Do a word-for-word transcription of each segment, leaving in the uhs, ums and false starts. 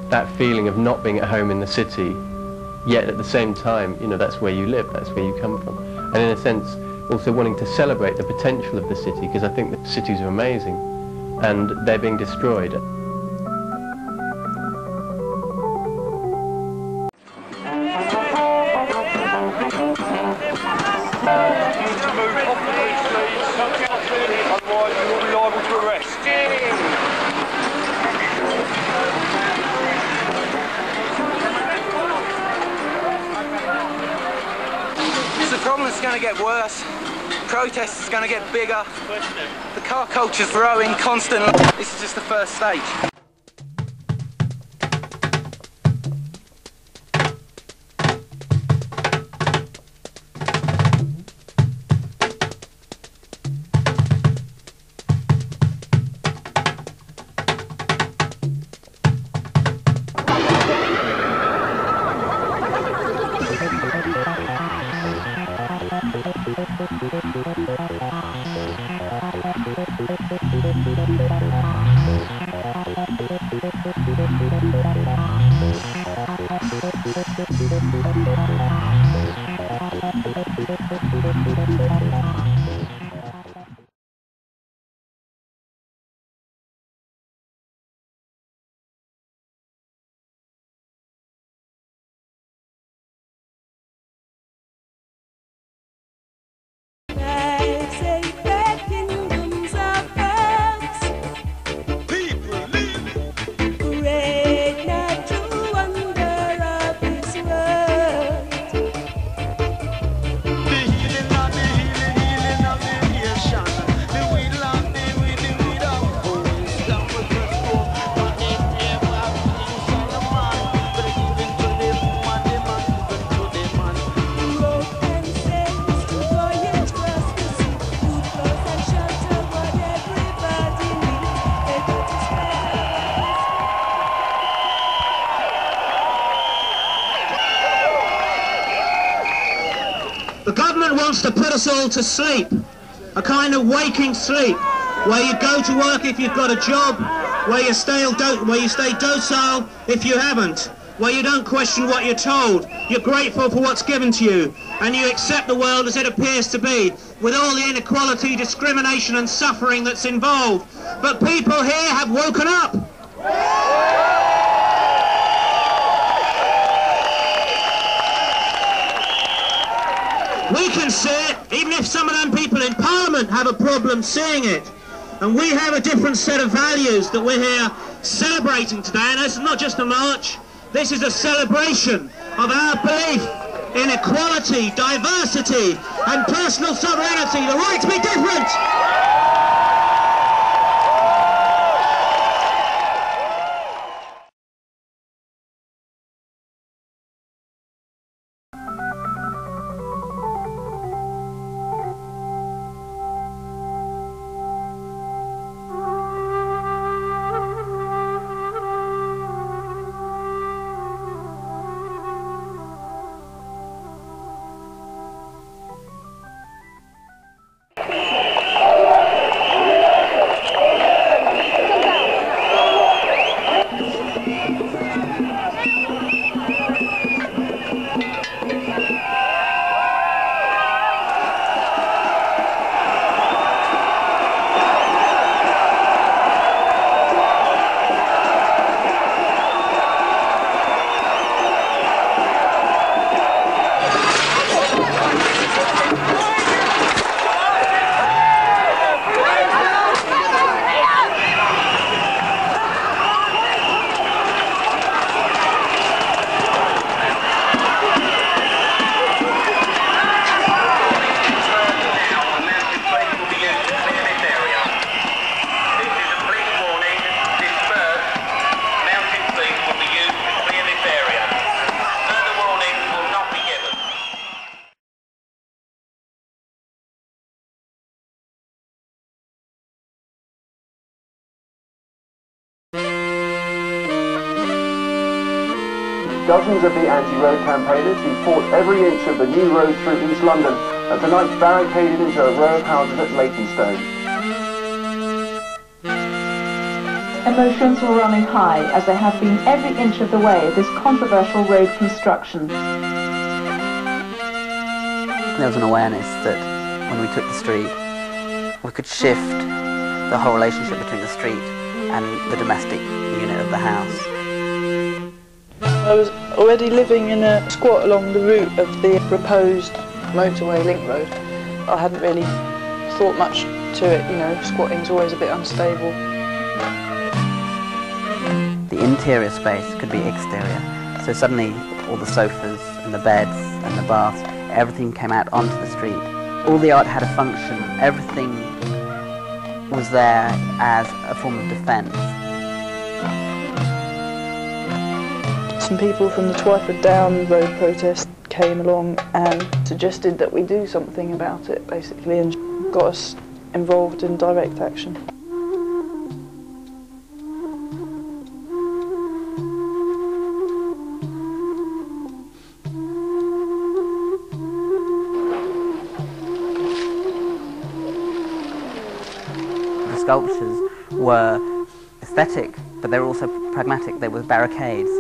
that feeling of not being at home in the city, yet at the same time, you know, that's where you live, that's where you come from. And in a sense, also wanting to celebrate the potential of the city, because I think that cities are amazing, and they're being destroyed. The problem is going to get worse. Protests is going to get bigger. The car culture's growing constantly. This is just the first stage. The government wants to put us all to sleep, a kind of waking sleep, where you go to work if you've got a job, where you stay, where you stay docile if you haven't, where you don't question what you're told, you're grateful for what's given to you, and you accept the world as it appears to be, with all the inequality, discrimination and suffering that's involved. But people here have woken up. We can see it, even if some of them people in Parliament have a problem seeing it. And we have a different set of values that we're here celebrating today. And this is not just a march, this is a celebration of our belief in equality, diversity, and personal sovereignty, the right to be different. Dozens of the anti-road campaigners who fought every inch of the new road through East London are tonight barricaded into a row of houses at Leytonstone. Emotions were running high, as they have been every inch of the way of this controversial road construction. There was an awareness that when we took the street, we could shift the whole relationship between the street and the domestic unit of the house. I was already living in a squat along the route of the proposed motorway link road. I hadn't really thought much to it, you know, squatting's always a bit unstable. The interior space could be exterior, so suddenly all the sofas and the beds and the baths, everything came out onto the street. All the art had a function, everything was there as a form of defence. Some people from the Twyford Down road protest came along and suggested that we do something about it, basically, and got us involved in direct action. The sculptures were aesthetic, but they were also pragmatic. They were barricades.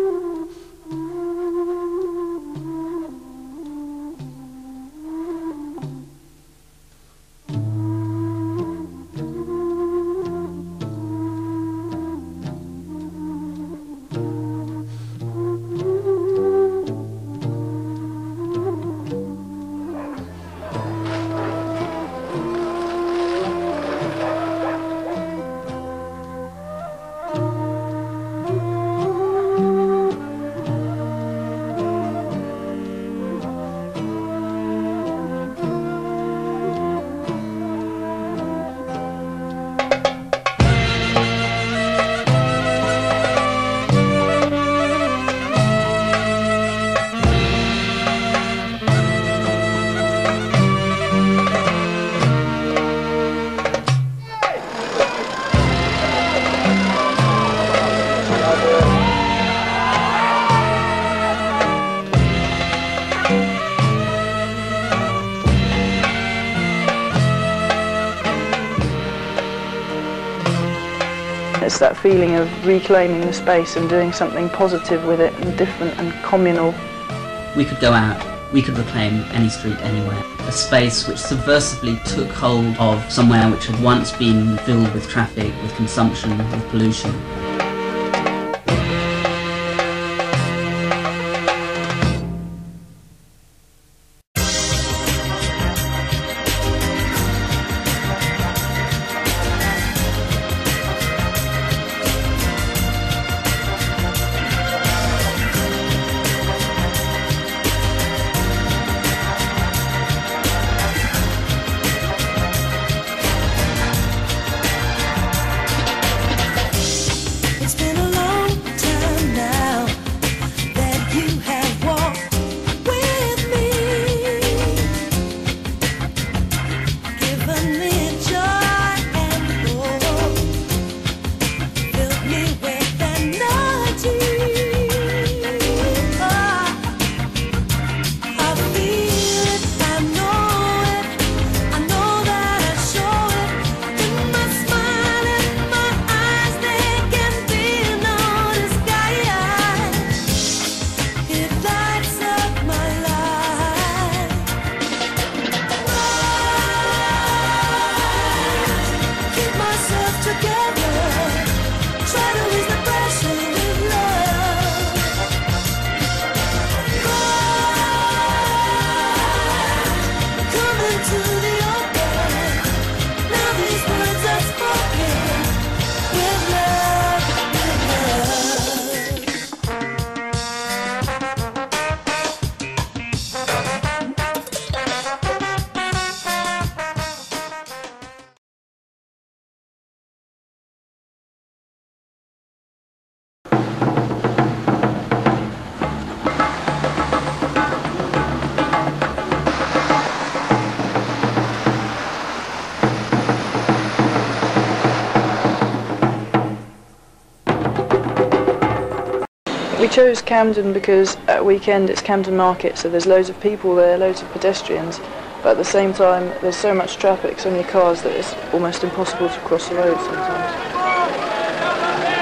It's that feeling of reclaiming the space and doing something positive with it and different and communal. We could go out, we could reclaim any street anywhere. A space which subversively took hold of somewhere which had once been filled with traffic, with consumption, with pollution. We chose Camden because at weekend it's Camden Market, so there's loads of people there, loads of pedestrians, but at the same time there's so much traffic, so many cars, that it's almost impossible to cross the road sometimes.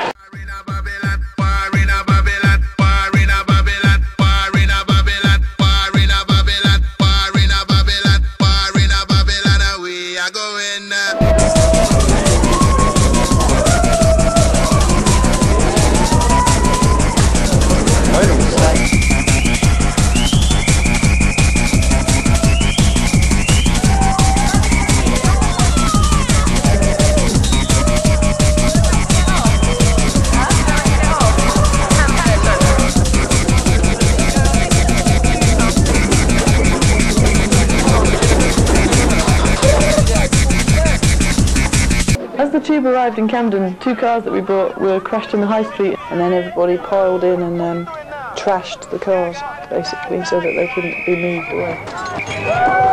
the tube arrived in Camden, two cars that we brought were crashed on the high street, and then everybody piled in and um, trashed the cars, basically, so that they couldn't be moved away.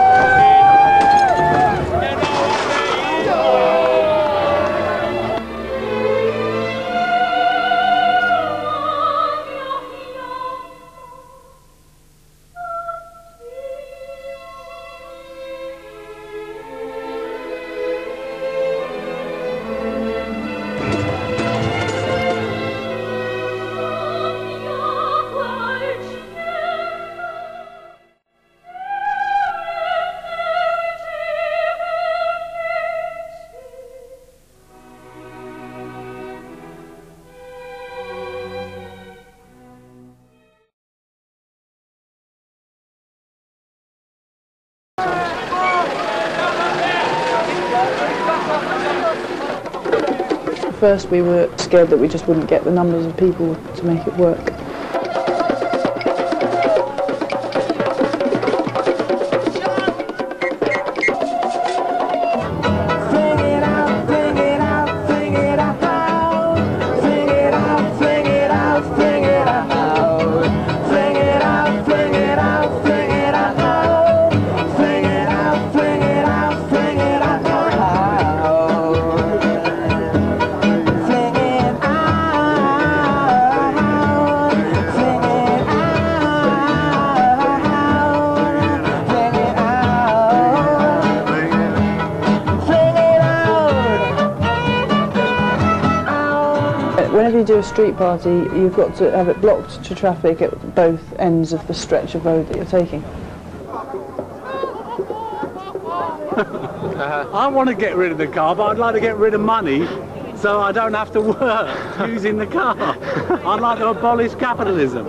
First we were scared that we just wouldn't get the numbers of people to make it work. Whenever you do a street party, you've got to have it blocked to traffic at both ends of the stretch of road that you're taking. I want to get rid of the car, but I'd like to get rid of money so I don't have to work using the car. I'd like to abolish capitalism.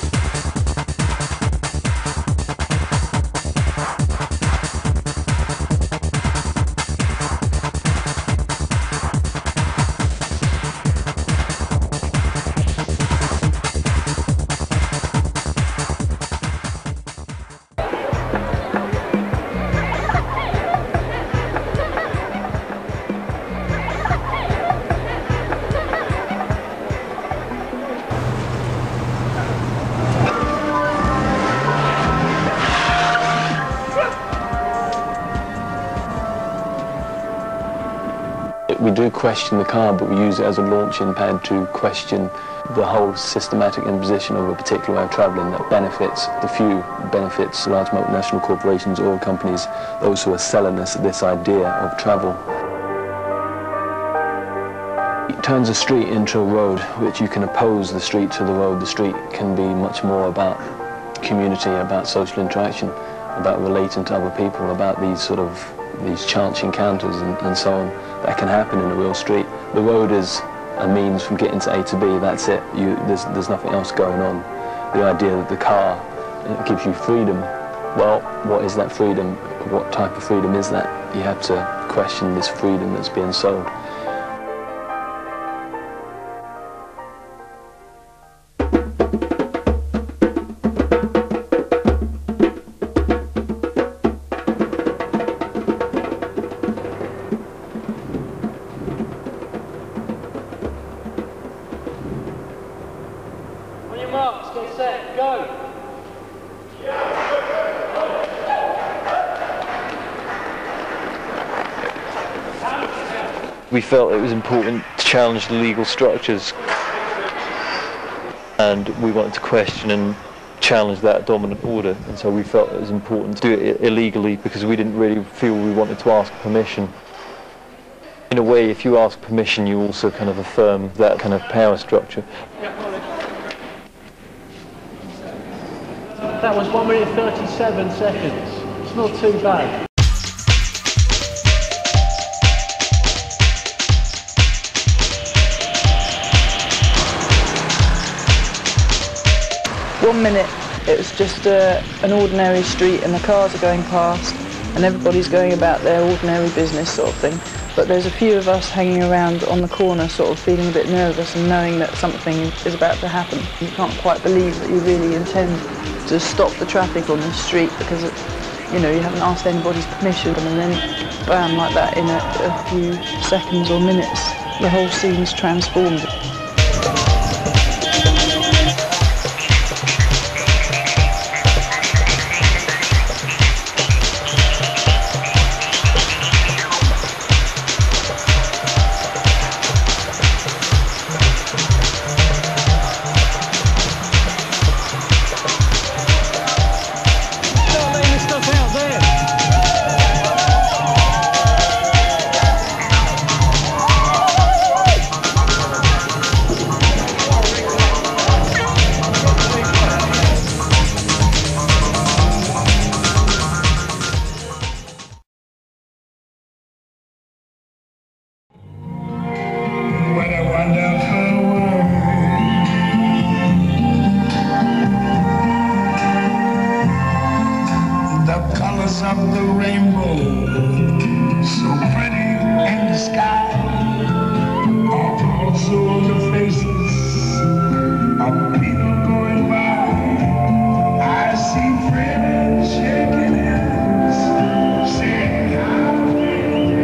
We do question the car, but we use it as a launching pad to question the whole systematic imposition of a particular way of travelling that benefits the few, benefits large multinational corporations, oil companies, those who are selling us this idea of travel. It turns a street into a road, which you can oppose the street to the road. The street can be much more about community, about social interaction, about relating to other people, about these sort of these chance encounters and, and so on that can happen in a real street. The road is a means from getting to A to B, that's it. You, there's, there's nothing else going on. The idea that the car it gives you freedom, well, what is that freedom? What type of freedom is that? You have to question this freedom that's being sold. Marks, get set, go! We felt it was important to challenge the legal structures, and we wanted to question and challenge that dominant order, and so we felt it was important to do it illegally because we didn't really feel we wanted to ask permission. In a way, if you ask permission, you also kind of affirm that kind of power structure. That was one minute thirty-seven seconds. It's not too bad. One minute it was just uh, an ordinary street and the cars are going past and everybody's going about their ordinary business sort of thing. But there's a few of us hanging around on the corner sort of feeling a bit nervous and knowing that something is about to happen. You can't quite believe that you really intend to stop the traffic on the street because it, You know, you haven't asked anybody's permission, and then bam, like that, in a, a few seconds or minutes, the whole scene's transformed. Of the rainbow, so pretty in the sky, are also on the faces of people going by. I see friends shaking hands, saying how they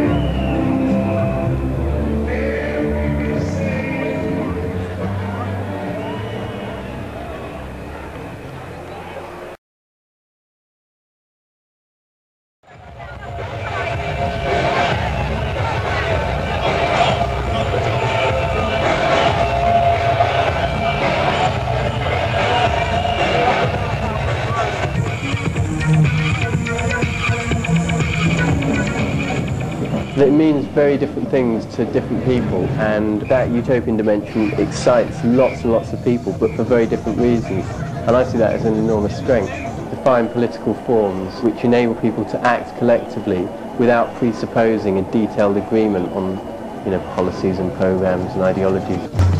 It means very different things to different people, and that utopian dimension excites lots and lots of people, but for very different reasons. And I see that as an enormous strength, to find political forms which enable people to act collectively without presupposing a detailed agreement on, you know, policies and programs and ideologies.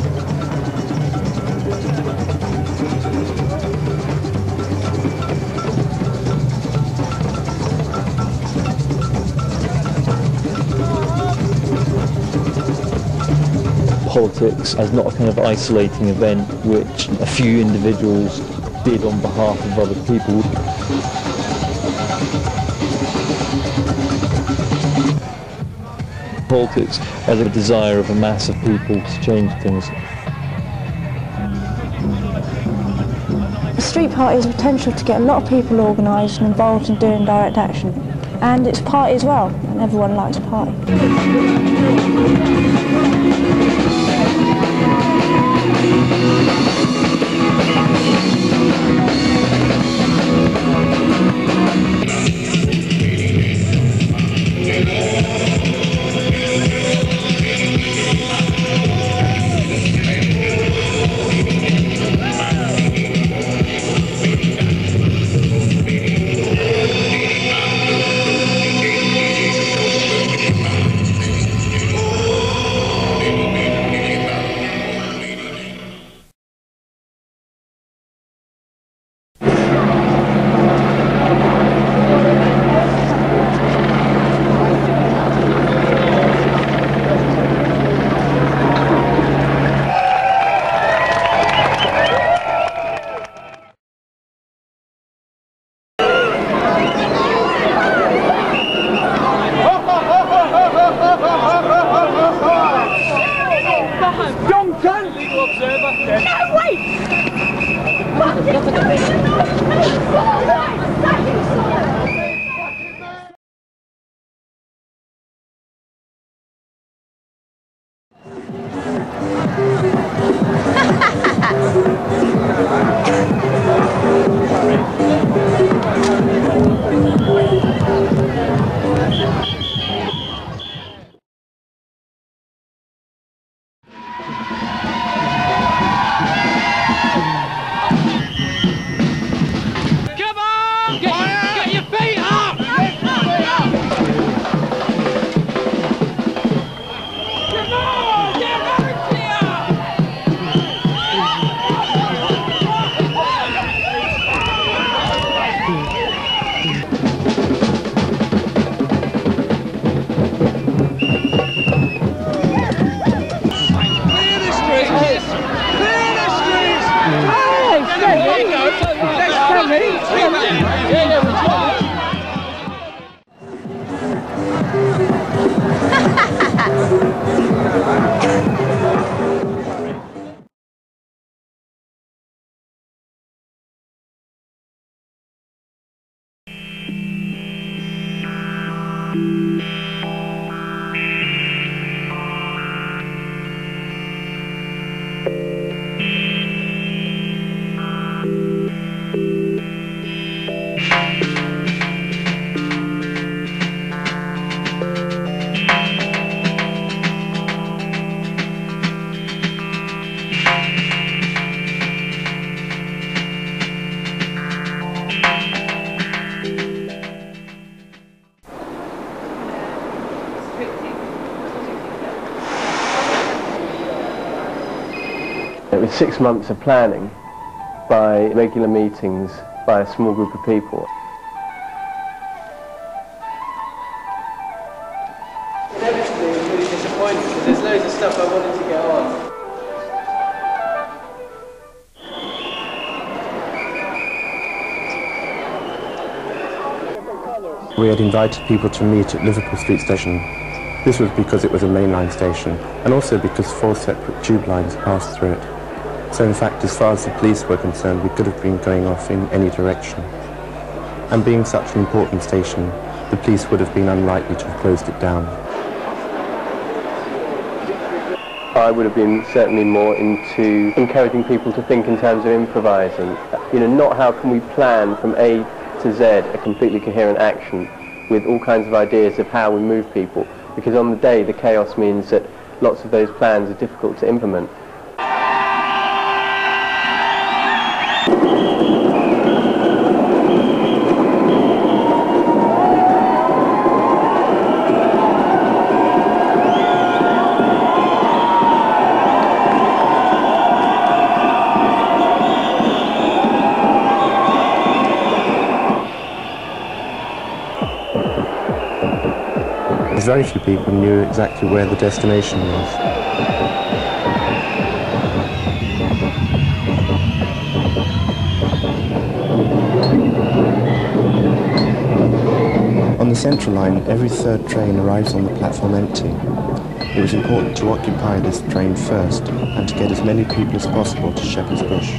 Politics as not a kind of isolating event which a few individuals did on behalf of other people. Politics as a desire of a mass of people to change things. The street party has the potential to get a lot of people organised and involved in doing direct action. And it's a party as well, and everyone likes a party. It was six months of planning by regular meetings by a small group of people. Inevitably, it was really disappointing because there's loads of stuff I wanted to get on. We had invited people to meet at Liverpool Street Station. This was because it was a mainline station, and also because four separate tube lines passed through it. So in fact, as far as the police were concerned, we could have been going off in any direction. And being such an important station, the police would have been unlikely to have closed it down. I would have been certainly more into encouraging people to think in terms of improvising. You know, not how can we plan from A to Z a completely coherent action with all kinds of ideas of how we move people, because on the day the chaos means that lots of those plans are difficult to implement. Very few people knew exactly where the destination was. On the Central Line, every third train arrives on the platform empty. It was important to occupy this train first and to get as many people as possible to Shepherd's Bush.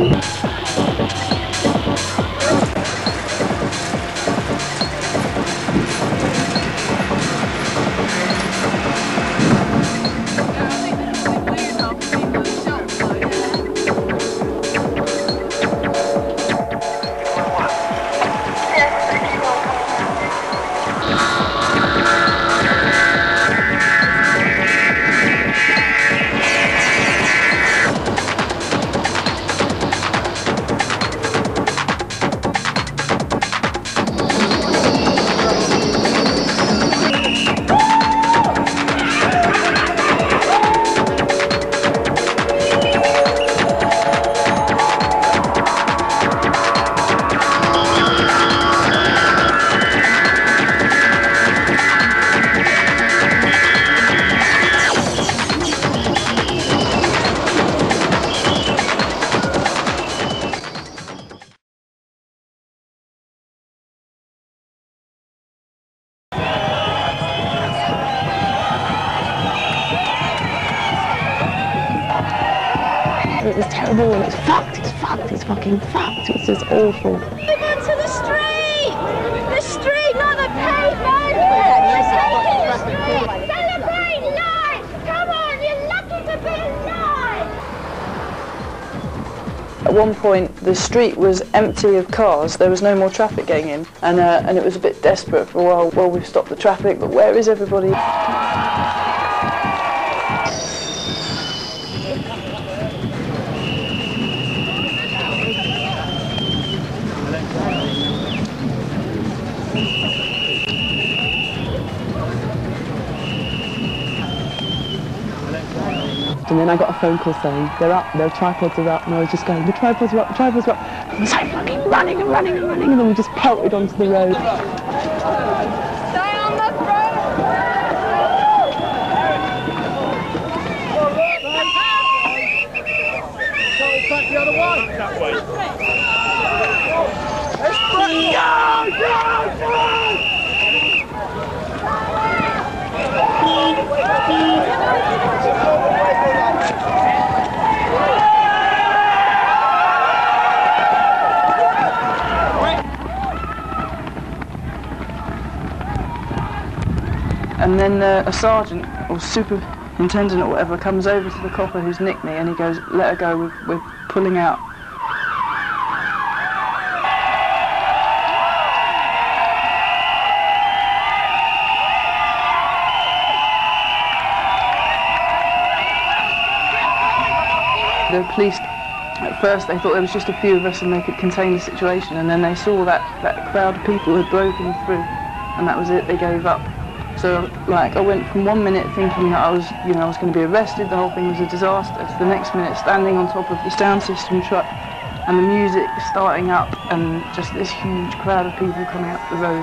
It was terrible and it's fucked, it's fucked, it's fucking fucked. It's just awful. Move on to the street! The street, not the pavement! Celebrate life! Come on, you're lucky to be alive! At one point, the street was empty of cars. There was no more traffic getting in. And, uh, and it was a bit desperate for a while. Well, we've stopped the traffic, but where is everybody? And then I got a phone call saying, they're up, their tripods are up, and I was just going, the tripods are up, the tripods are up. And I was like fucking running and running and running, and then we just pelted onto the road. Stay on the road! Back the other way. That way. Let's go! Go! And then uh, a sergeant or superintendent or whatever comes over to the copper who's nicked me, and he goes, "Let her go, we're, we're pulling out." The police, at first they thought there was just a few of us and they could contain the situation, and then they saw that, that crowd of people had broken through, and that was it, they gave up. So like I went from one minute thinking that I was, you know, I was going to be arrested, the whole thing was a disaster, to the next minute standing on top of the sound system truck and the music starting up and just this huge crowd of people coming up the road.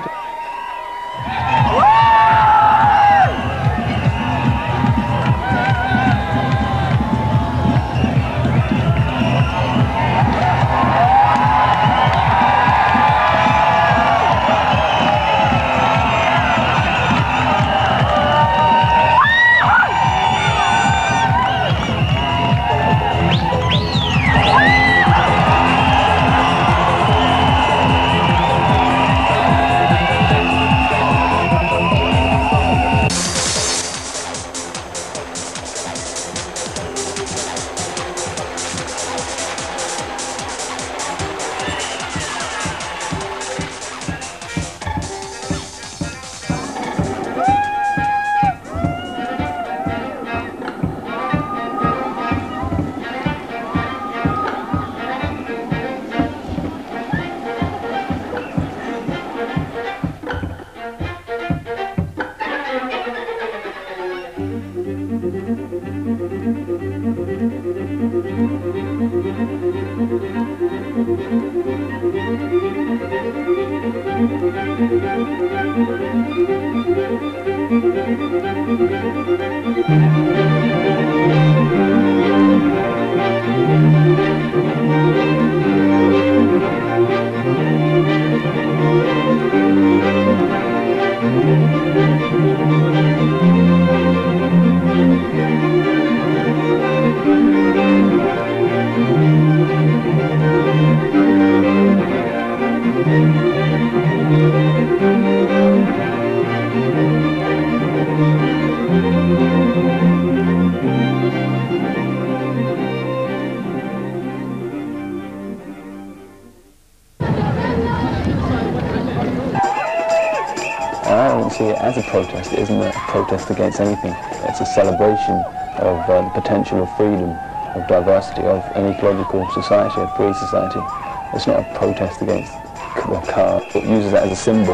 See it as a protest. It isn't a protest against anything. It's a celebration of uh, the potential of freedom, of diversity, of an ecological society, a free society. It's not a protest against the car. It uses that as a symbol.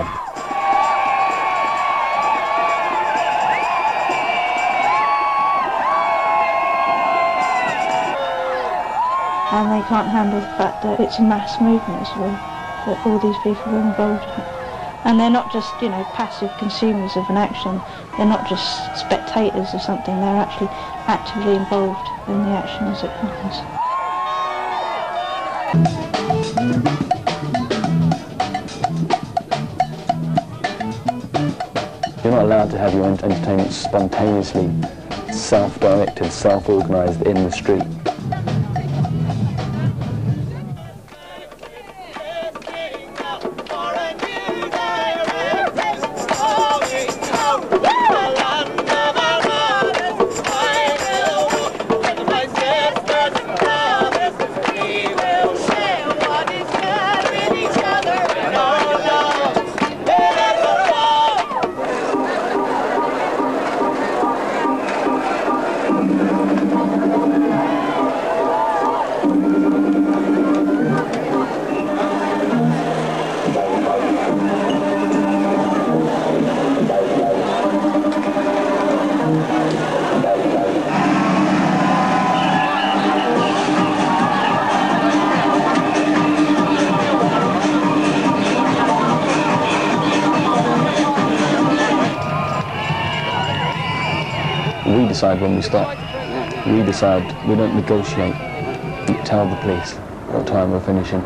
And they can't handle the fact that it's a mass movement as well, that all these people are involved in it. And they're not just, you know, passive consumers of an action, they're not just spectators of something, they're actually actively involved in the action as it happens. You're not allowed to have your entertainment spontaneously self-directed, self-organised in the street. We decide when we stop. We decide, we don't negotiate. We tell the police what time we're finishing.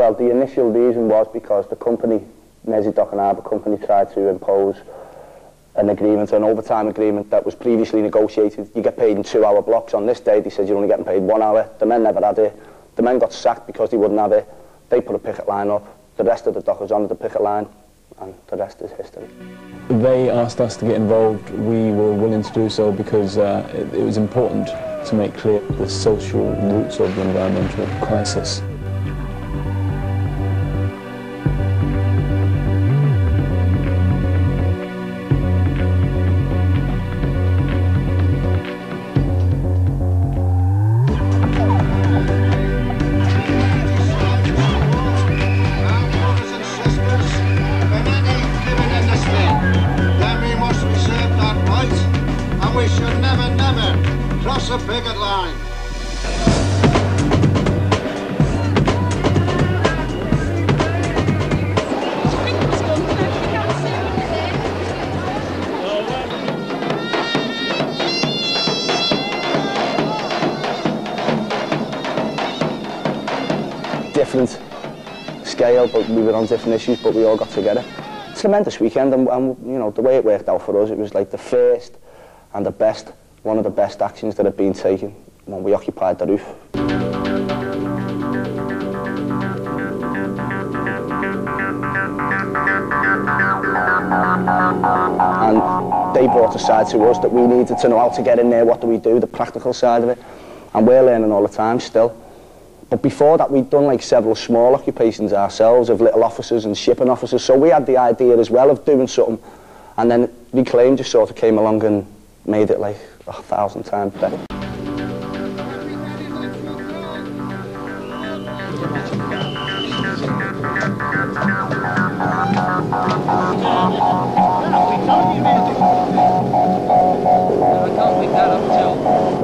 Well, the initial reason was because the company, Mersey Dock and Harbour Company, tried to impose an agreement, an overtime agreement that was previously negotiated. You get paid in two-hour blocks. On this day, they said you're only getting paid one hour. The men never had it. The men got sacked because they wouldn't have it. They put a picket line up. The rest of the dockers on the picket line, and the rest is history. They asked us to get involved. We were willing to do so because uh, it, it was important to make clear the social roots of the environmental crisis. Different scale, but we were on different issues, but we all got together. It's a tremendous weekend, and, and you know, the way it worked out for us, it was like the first and the best, one of the best actions that had been taken when we occupied the roof. And they brought a side to us that we needed to know how to get in there, what do we do, the practical side of it, and we're learning all the time still. But before that, we'd done like several small occupations ourselves of little officers and shipping officers, so we had the idea as well of doing something, and then Reclaim just sort of came along and made it like a thousand times better. I can't pick that up till...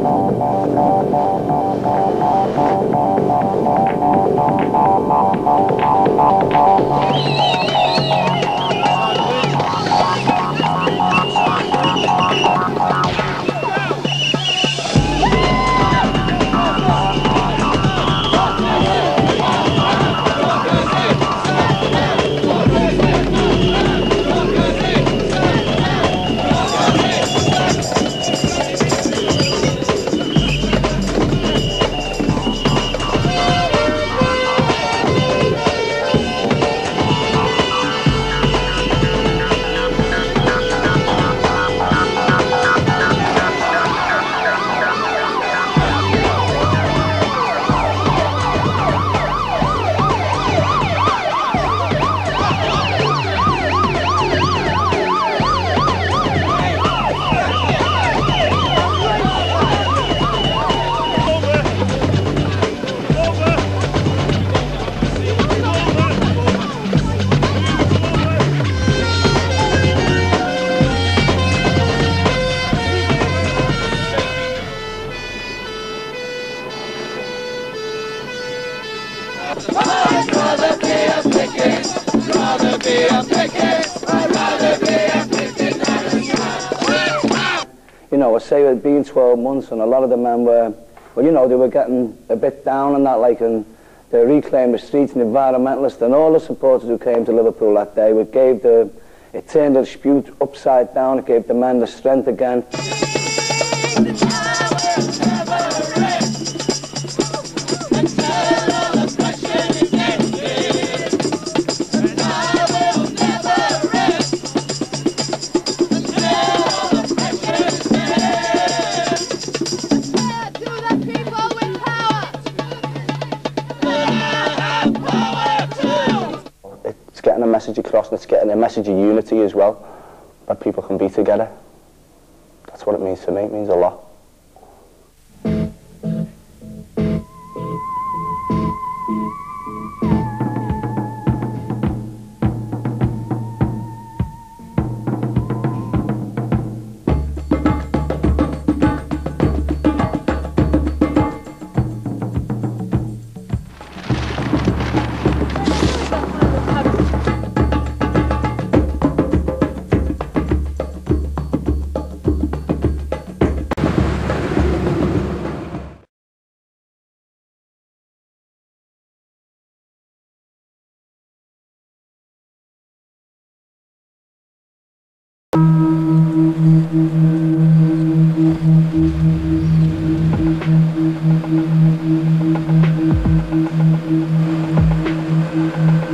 You know, I say it being twelve months, and a lot of the men were, well, you know, they were getting a bit down on that, like, and the Reclaim the Streets and the environmentalists and all the supporters who came to Liverpool that day, it gave the, it turned the dispute upside down, it gave the men the strength again. Getting a message across, and it's getting a message of unity as well, that people can be together. That's what it means to me. It means a lot.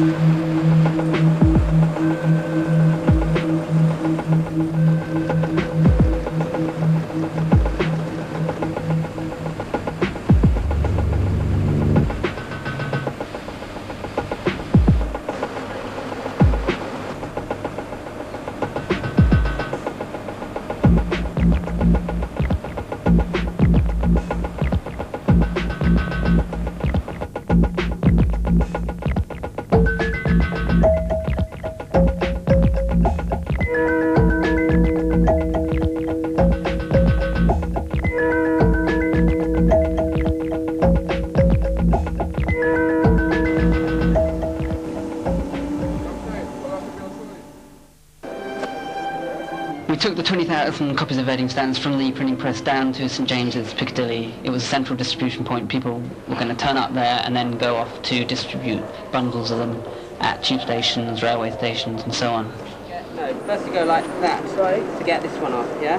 We took the twenty thousand copies of Reading stands from the printing press down to St James's, Piccadilly. It was a central distribution point. People were going to turn up there and then go off to distribute bundles of them at tube stations, railway stations and so on. Yeah, no, first you go like that, right, to get this one off, yeah?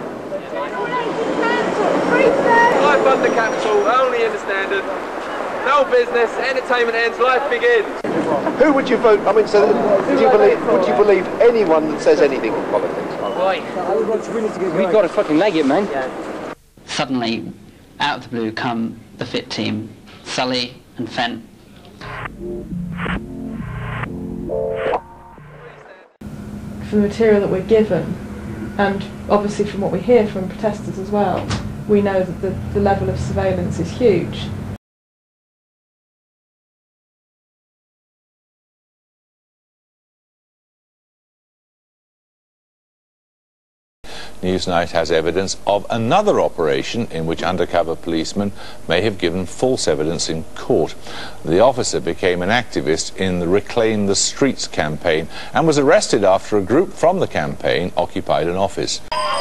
Life under capital, only in the standard. No business, entertainment ends, life begins. Who would you vote? I mean, so would you believe, would you believe anyone that says anything in politics? Right. We've got to fucking leg it, man. Yeah. Suddenly, out of the blue, come the fit team, Sully and Fent. From the material that we're given, and obviously from what we hear from protesters as well, we know that the, the level of surveillance is huge. Newsnight has evidence of another operation in which undercover policemen may have given false evidence in court. The officer became an activist in the Reclaim the Streets campaign and was arrested after a group from the campaign occupied an office.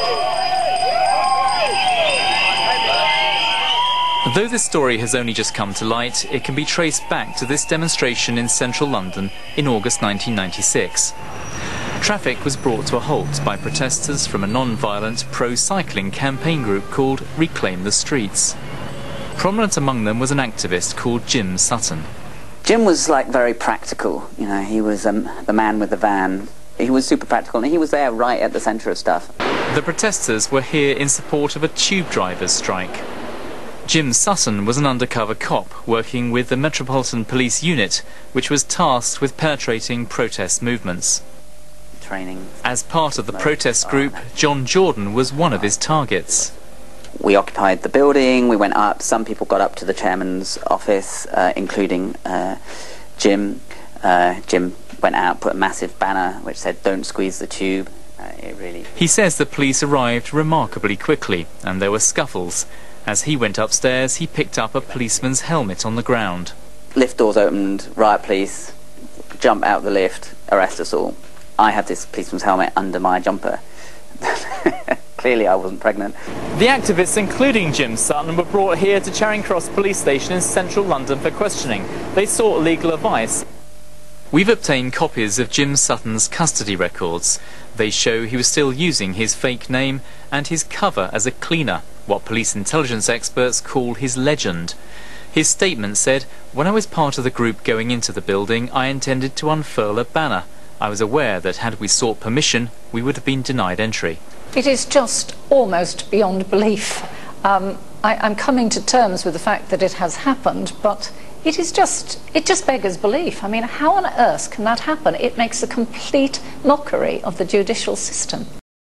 Though this story has only just come to light, it can be traced back to this demonstration in central London in August nineteen ninety-six. Traffic was brought to a halt by protesters from a non-violent pro-cycling campaign group called Reclaim the Streets. Prominent among them was an activist called Jim Sutton. Jim was like very practical, you know, he was um, the man with the van. He was super practical and he was there right at the centre of stuff. The protesters were here in support of a tube drivers' strike. Jim Sutton was an undercover cop working with the Metropolitan Police Unit, which was tasked with penetrating protest movements. Training. As part of the protest group, John Jordan was one of his targets. We occupied the building, we went up, some people got up to the chairman's office, uh, including uh, Jim. Uh, Jim went out, put a massive banner which said, "Don't squeeze the tube." Uh, it really... He says the police arrived remarkably quickly, and there were scuffles. As he went upstairs, he picked up a policeman's helmet on the ground. Lift doors opened, riot police, jump out the lift, arrest us all. I had this policeman's helmet under my jumper. Clearly I wasn't pregnant. The activists, including Jim Sutton, were brought here to Charing Cross Police Station in central London for questioning. They sought legal advice. We've obtained copies of Jim Sutton's custody records. They show he was still using his fake name and his cover as a cleaner, what police intelligence experts call his legend. His statement said, "When I was part of the group going into the building, I intended to unfurl a banner. I was aware that had we sought permission, we would have been denied entry." It is just almost beyond belief. Um, I, I'm coming to terms with the fact that it has happened, but it is just, it just beggars belief. I mean, how on earth can that happen? It makes a complete mockery of the judicial system.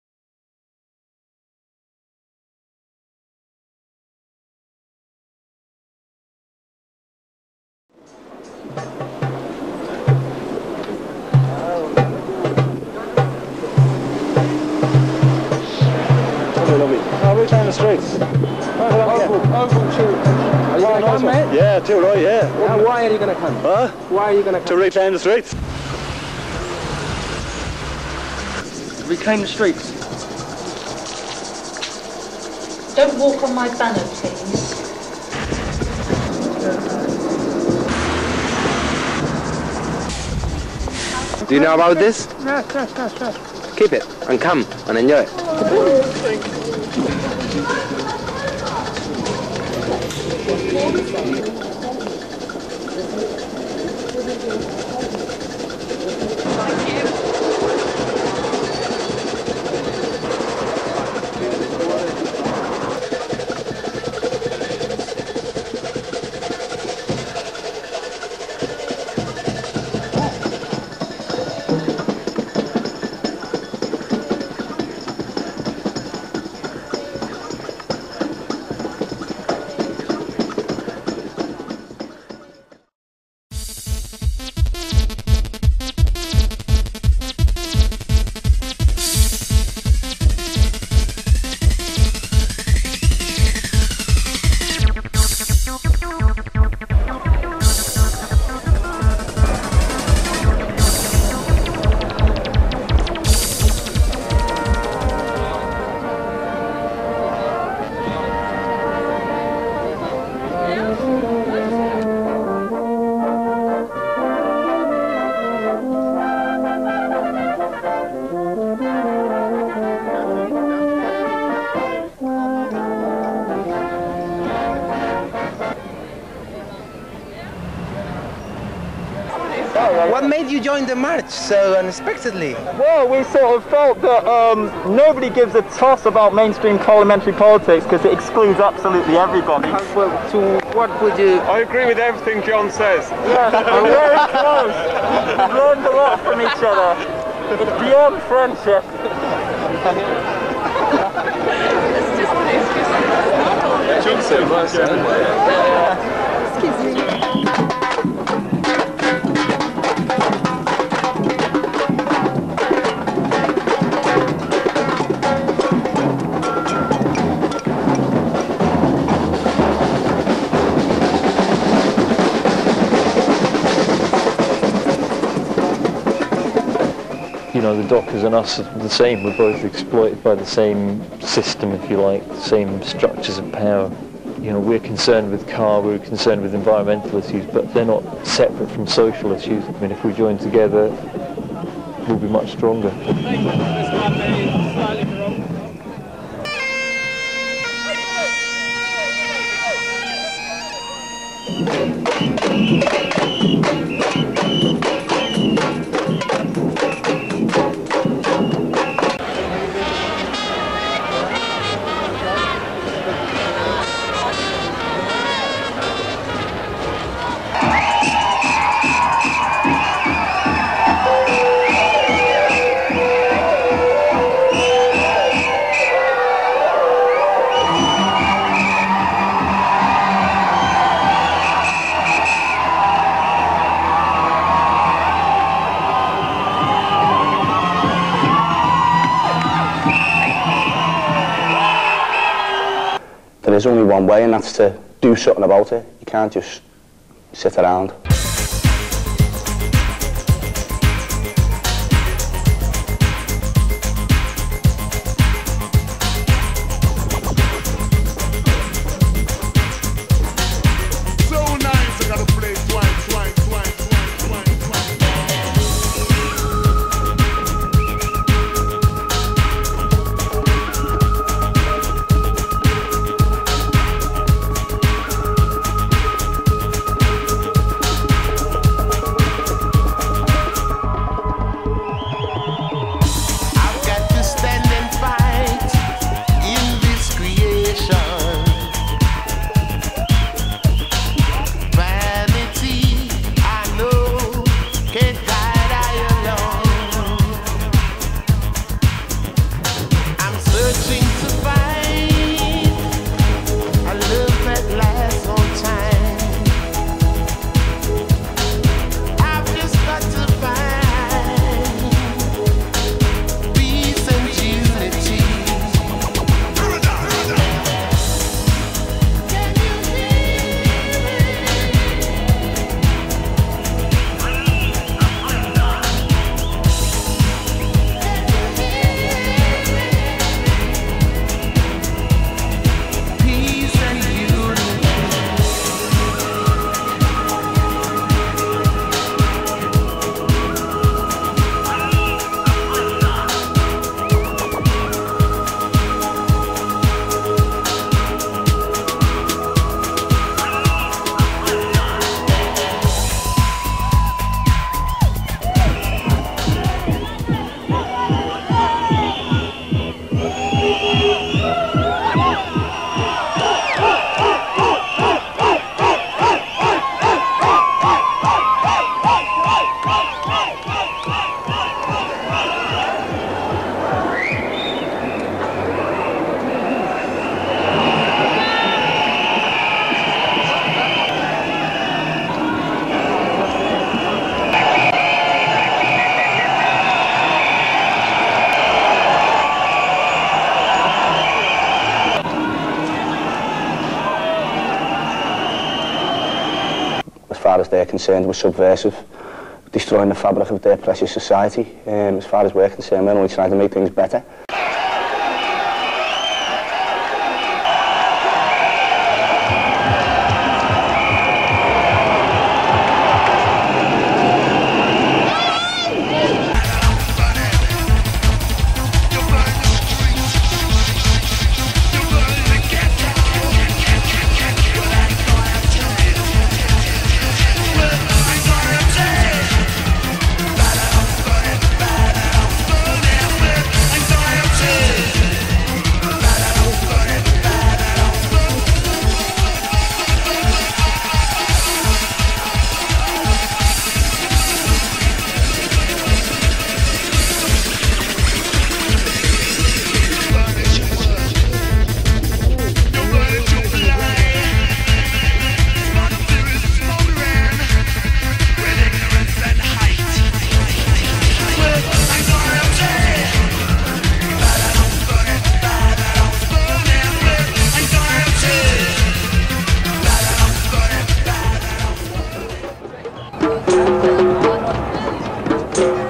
Right down the streets. Are you going to come, mate? Yeah, too right, yeah. Now, why are you going to come? Huh? Why are you going to come? To reclaim the streets. Reclaim the streets. Don't walk on my banner, please. Do you know about this? Yes, yes, yes, yes. Keep it and come and enjoy it. yeah. What made you join the march so unexpectedly? Well, we sort of felt that um, nobody gives a toss about mainstream parliamentary politics because it excludes absolutely everybody. Well, to what would you... I agree with everything John says. Yeah, we're very close. We've learned a lot from each other. It's beyond friendship. John said nice, Excuse me. You know, the dockers and us are the same. We're both exploited by the same system, if you like, the same structures of power. You know, we're concerned with car, we're concerned with environmental issues, but they're not separate from social issues. I mean, if we join together, we'll be much stronger. There's only one way, and that's to do something about it. You can't just sit around. As far as they're concerned, we're subversive, destroying the fabric of their precious society. Um, as far as we're concerned, we're only trying to make things better.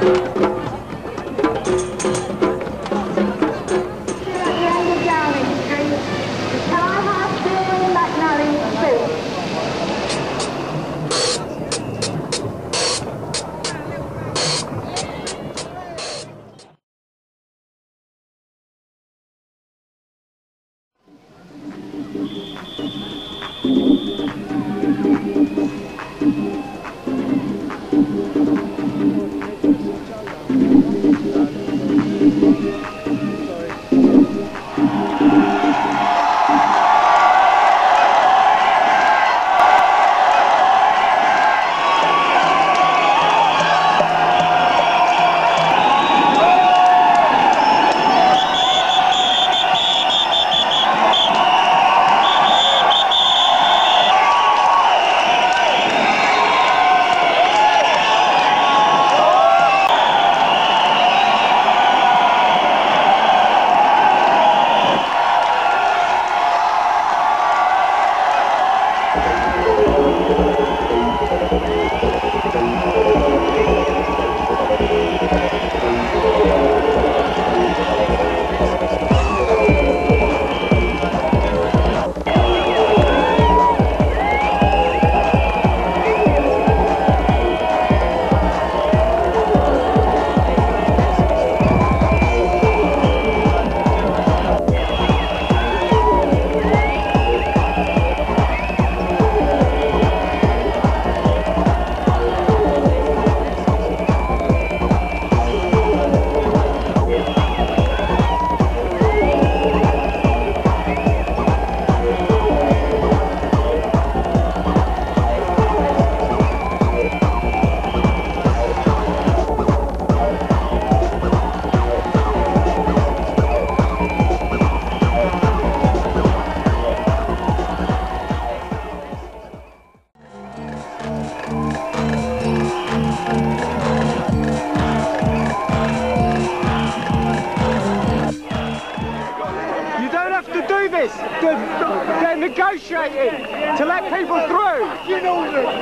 They're negotiating to let people through. You know this,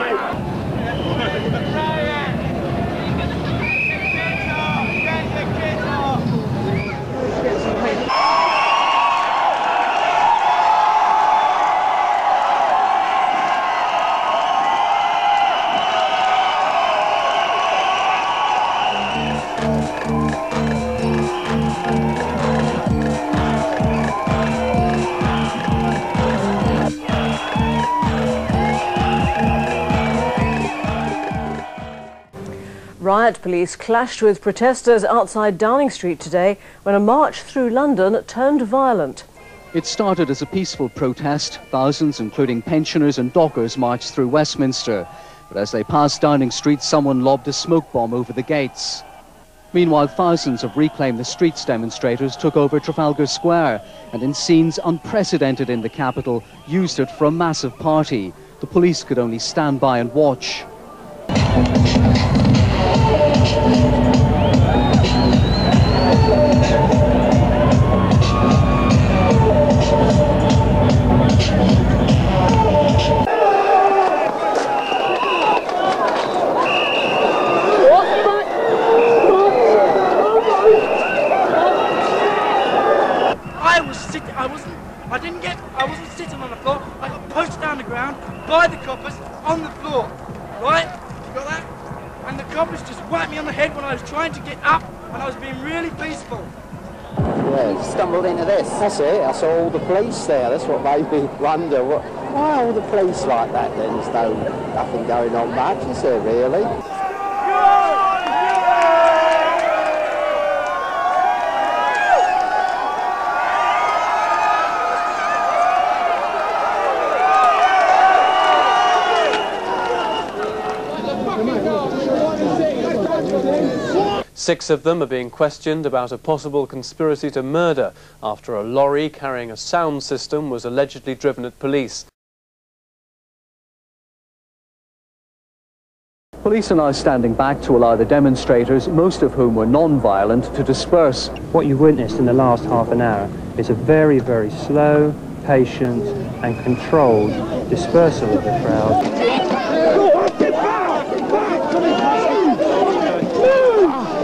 mate. Riot police clashed with protesters outside Downing Street today when a march through London turned violent. It started as a peaceful protest. Thousands, including pensioners and dockers, marched through Westminster. But as they passed Downing Street, someone lobbed a smoke bomb over the gates. Meanwhile, thousands of Reclaim the Streets demonstrators took over Trafalgar Square and, in scenes unprecedented in the capital, used it for a massive party. The police could only stand by and watch. I was sitting, I wasn't, I didn't get, I wasn't sitting on the floor. I got pushed down the ground by the coppers on the floor, right? You got that? And the coppers just whacked me on the head when I was trying to get up, and I was being really peaceful. Yeah, stumbled into this. That's it. I saw all the police there. That's what made me wonder, what, why all the police like that then? There's no, nothing going on much, is there really? Six of them are being questioned about a possible conspiracy to murder after a lorry carrying a sound system was allegedly driven at police. Police are now standing back to allow the demonstrators, most of whom were non-violent, to disperse. What you've witnessed in the last half an hour is a very, very slow, patient and controlled dispersal of the crowd.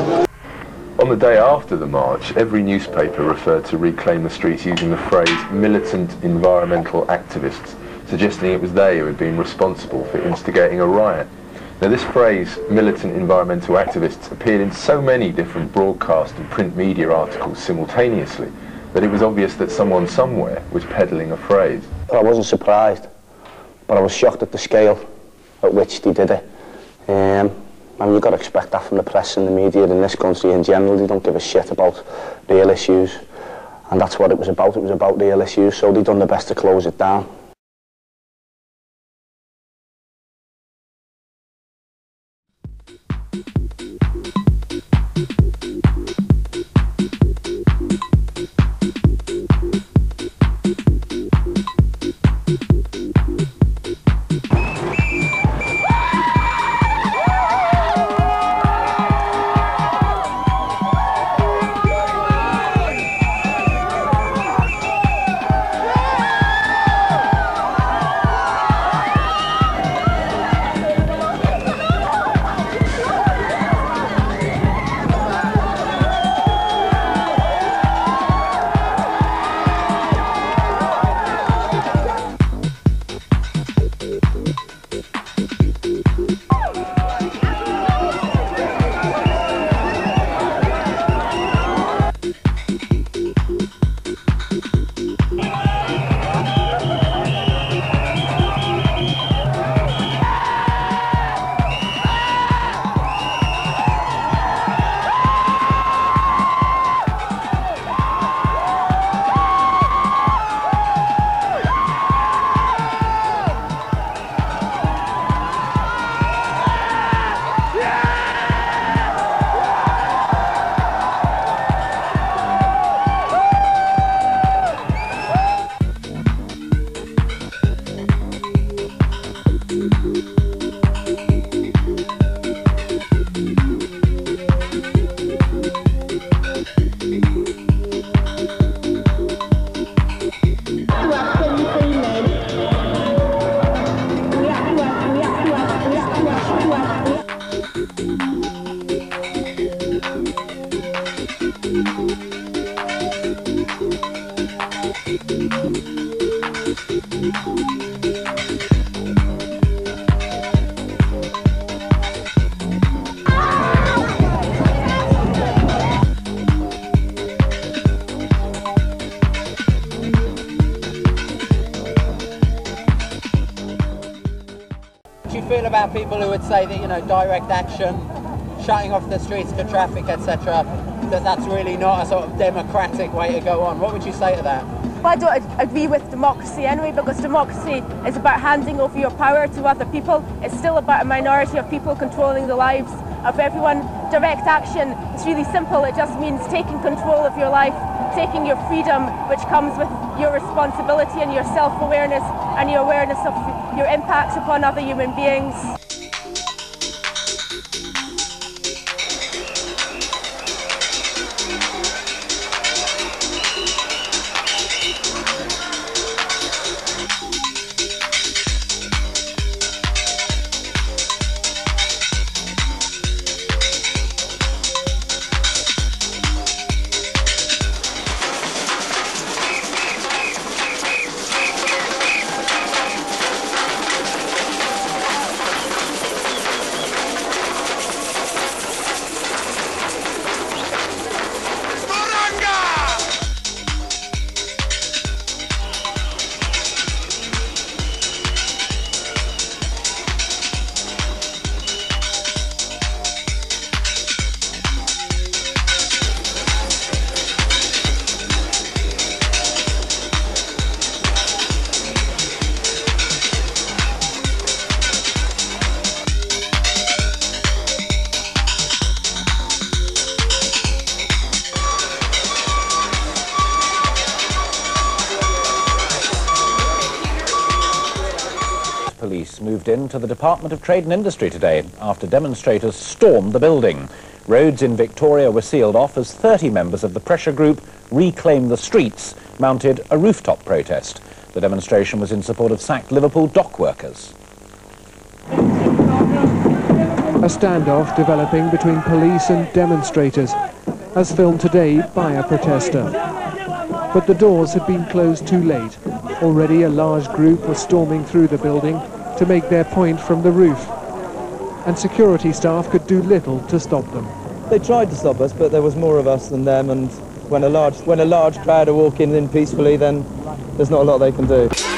On the day after the march, every newspaper referred to Reclaim the Streets using the phrase militant environmental activists, suggesting it was they who had been responsible for instigating a riot. Now this phrase, militant environmental activists, appeared in so many different broadcast and print media articles simultaneously that it was obvious that someone somewhere was peddling a phrase. I wasn't surprised, but I was shocked at the scale at which they did it. Um, I mean, you've got to expect that from the press and the media in this country in general. They don't give a shit about real issues, and that's what it was about. It was about real issues, so they've done their best to close it down. About people who would say that, you know, direct action, shutting off the streets for traffic, et cetera, that that's really not a sort of democratic way to go on. What would you say to that? Well, I don't agree with democracy anyway, because democracy is about handing over your power to other people. It's still about a minority of people controlling the lives of everyone. Direct action is really simple. It just means taking control of your life, taking your freedom, which comes with your responsibility and your self-awareness and your awareness of your impact upon other human beings. Police moved into the Department of Trade and Industry today after demonstrators stormed the building. Roads in Victoria were sealed off as thirty members of the pressure group Reclaim the Streets mounted a rooftop protest. The demonstration was in support of sacked Liverpool dock workers. A standoff developing between police and demonstrators. as filmed today by a protester. But the doors had been closed too late. Already a large group was storming through the building to make their point from the roof, and security staff could do little to stop them. They tried to stop us, but there was more of us than them, and when a large, when a large crowd are walking in peacefully, then there's not a lot they can do.